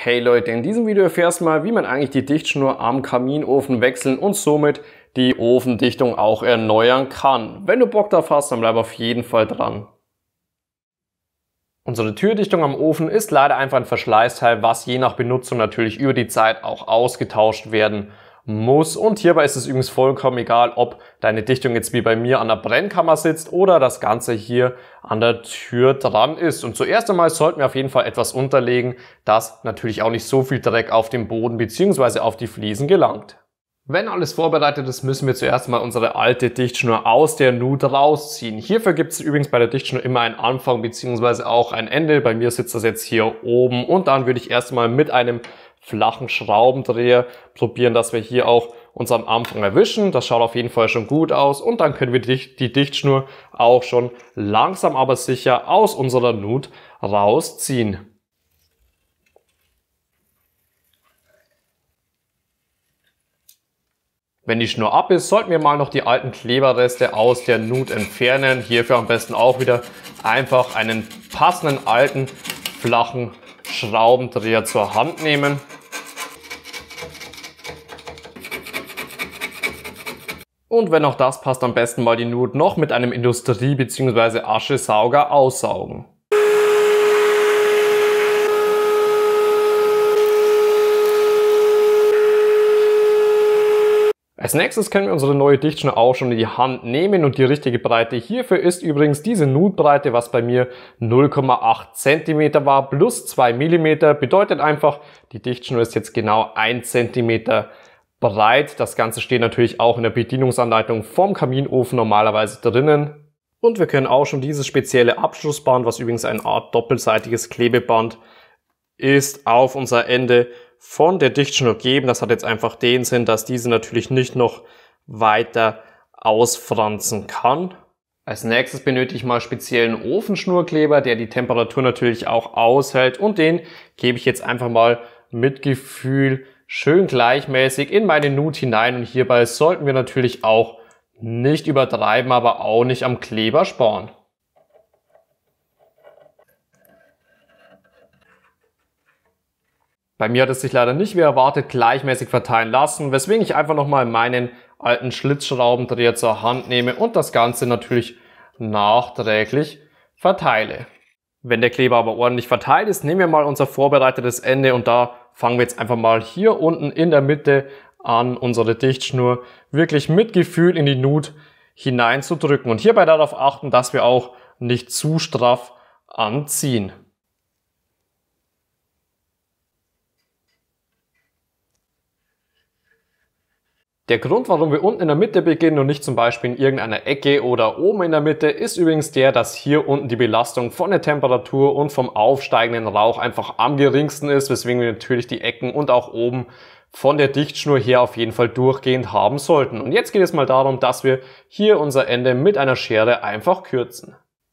Hey Leute, in diesem Video erfährst du mal, wie man eigentlich die Dichtschnur am Kaminofen wechseln und somit die Ofendichtung auch erneuern kann. Wenn du Bock darauf hast, dann bleib auf jeden Fall dran. Unsere Türdichtung am Ofen ist leider einfach ein Verschleißteil, was je nach Benutzung natürlich über die Zeit auch ausgetauscht werden muss. Und hierbei ist es übrigens vollkommen egal, ob deine Dichtung jetzt wie bei mir an der Brennkammer sitzt oder das Ganze hier an der Tür dran ist. Und zuerst einmal sollten wir auf jeden Fall etwas unterlegen, dass natürlich auch nicht so viel Dreck auf den Boden bzw. auf die Fliesen gelangt. Wenn alles vorbereitet ist, müssen wir zuerst mal unsere alte Dichtschnur aus der Nut rausziehen. Hierfür gibt es übrigens bei der Dichtschnur immer einen Anfang bzw. auch ein Ende. Bei mir sitzt das jetzt hier oben und dann würde ich erstmal mit einem flachen Schraubendreher probieren, dass wir hier auch unseren Anfang erwischen. Das schaut auf jeden Fall schon gut aus und dann können wir die Dichtschnur auch schon langsam aber sicher aus unserer Nut rausziehen. Wenn die Schnur ab ist, sollten wir mal noch die alten Kleberreste aus der Nut entfernen. Hierfür am besten auch wieder einfach einen passenden alten flachen Schraubendreher zur Hand nehmen. Und wenn auch das passt, am besten mal die Nut noch mit einem Industrie- bzw. Aschesauger aussaugen. Als nächstes können wir unsere neue Dichtschnur auch schon in die Hand nehmen und die richtige Breite hierfür ist übrigens diese Nutbreite, was bei mir 0,8 cm war plus 2 mm, bedeutet einfach, die Dichtschnur ist jetzt genau 1 cm breit. Das Ganze steht natürlich auch in der Bedienungsanleitung vom Kaminofen normalerweise drinnen. Und wir können auch schon dieses spezielle Abschlussband, was übrigens eine Art doppelseitiges Klebeband ist, auf unser Ende von der Dichtschnur geben. Das hat jetzt einfach den Sinn, dass diese natürlich nicht noch weiter ausfransen kann. Als nächstes benötige ich mal speziellen Ofenschnurkleber, der die Temperatur natürlich auch aushält und den gebe ich jetzt einfach mal mit Gefühl schön gleichmäßig in meine Nut hinein und hierbei sollten wir natürlich auch nicht übertreiben, aber auch nicht am Kleber sparen. Bei mir hat es sich leider nicht wie erwartet gleichmäßig verteilen lassen, weswegen ich einfach nochmal meinen alten Schlitzschraubendreher zur Hand nehme und das Ganze natürlich nachträglich verteile. Wenn der Kleber aber ordentlich verteilt ist, nehmen wir mal unser vorbereitetes Ende und da fangen wir jetzt einfach mal hier unten in der Mitte an, unsere Dichtschnur wirklich mit Gefühl in die Nut hineinzudrücken und hierbei darauf achten, dass wir auch nicht zu straff anziehen. Der Grund, warum wir unten in der Mitte beginnen und nicht zum Beispiel in irgendeiner Ecke oder oben in der Mitte, ist übrigens der, dass hier unten die Belastung von der Temperatur und vom aufsteigenden Rauch einfach am geringsten ist, weswegen wir natürlich die Ecken und auch oben von der Dichtschnur her auf jeden Fall durchgehend haben sollten. Und jetzt geht es mal darum, dass wir hier unser Ende mit einer Schere einfach kürzen.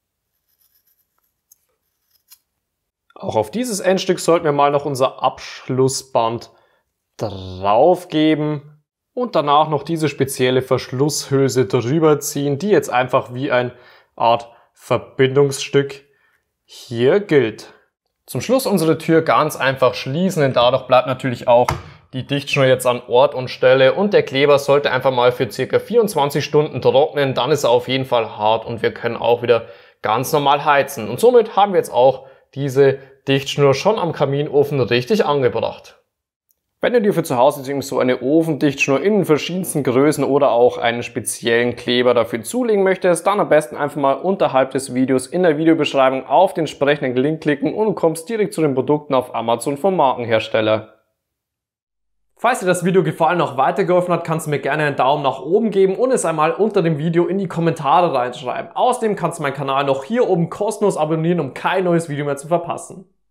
Auch auf dieses Endstück sollten wir mal noch unser Abschlussband drauf geben. Und danach noch diese spezielle Verschlusshülse drüber ziehen, die jetzt einfach wie eine Art Verbindungsstück hier gilt. Zum Schluss unsere Tür ganz einfach schließen, denn dadurch bleibt natürlich auch die Dichtschnur jetzt an Ort und Stelle und der Kleber sollte einfach mal für ca. 24 Stunden trocknen, dann ist er auf jeden Fall hart und wir können auch wieder ganz normal heizen. Und somit haben wir jetzt auch diese Dichtschnur schon am Kaminofen richtig angebracht. Wenn du dir für zu Hause so eine Ofendichtschnur in den verschiedensten Größen oder auch einen speziellen Kleber dafür zulegen möchtest, dann am besten einfach mal unterhalb des Videos in der Videobeschreibung auf den entsprechenden Link klicken und du kommst direkt zu den Produkten auf Amazon vom Markenhersteller. Falls dir das Video gefallen und auch weitergeholfen hat, kannst du mir gerne einen Daumen nach oben geben und es einmal unter dem Video in die Kommentare reinschreiben. Außerdem kannst du meinen Kanal noch hier oben kostenlos abonnieren, um kein neues Video mehr zu verpassen.